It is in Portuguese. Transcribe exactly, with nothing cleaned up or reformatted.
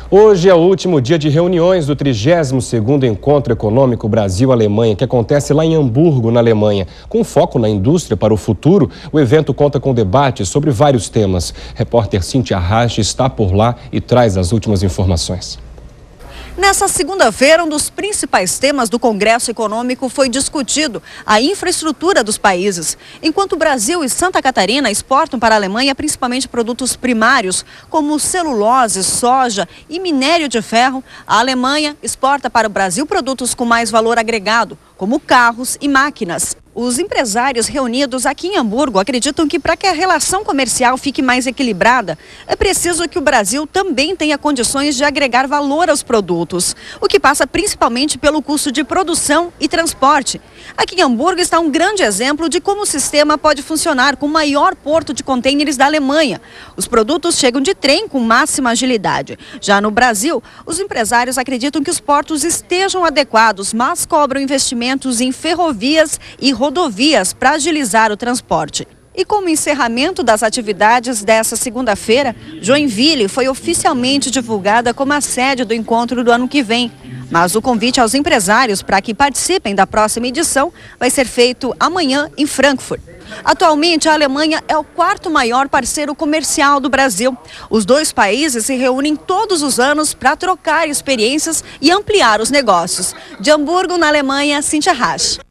Hoje é o último dia de reuniões do trigésimo segundo Encontro Econômico Brasil-Alemanha, que acontece lá em Hamburgo, na Alemanha. Com foco na indústria para o futuro, o evento conta com debates sobre vários temas. Repórter Cíntia Rache está por lá e traz as últimas informações. Nessa segunda-feira, um dos principais temas do Congresso Econômico foi discutido: a infraestrutura dos países. Enquanto o Brasil e Santa Catarina exportam para a Alemanha principalmente produtos primários, como celulose, soja e minério de ferro, a Alemanha exporta para o Brasil produtos com mais valor agregado, como carros e máquinas. Os empresários reunidos aqui em Hamburgo acreditam que, para que a relação comercial fique mais equilibrada, é preciso que o Brasil também tenha condições de agregar valor aos produtos, o que passa principalmente pelo custo de produção e transporte. Aqui em Hamburgo está um grande exemplo de como o sistema pode funcionar com o maior porto de contêineres da Alemanha. Os produtos chegam de trem com máxima agilidade. Já no Brasil, os empresários acreditam que os portos estejam adequados, mas cobram investimentos em ferrovias e rodovias. rodovias para agilizar o transporte. E como encerramento das atividades dessa segunda-feira, Joinville foi oficialmente divulgada como a sede do encontro do ano que vem. Mas o convite aos empresários para que participem da próxima edição vai ser feito amanhã em Frankfurt. Atualmente, a Alemanha é o quarto maior parceiro comercial do Brasil. Os dois países se reúnem todos os anos para trocar experiências e ampliar os negócios. De Hamburgo, na Alemanha, Cíntia Rache.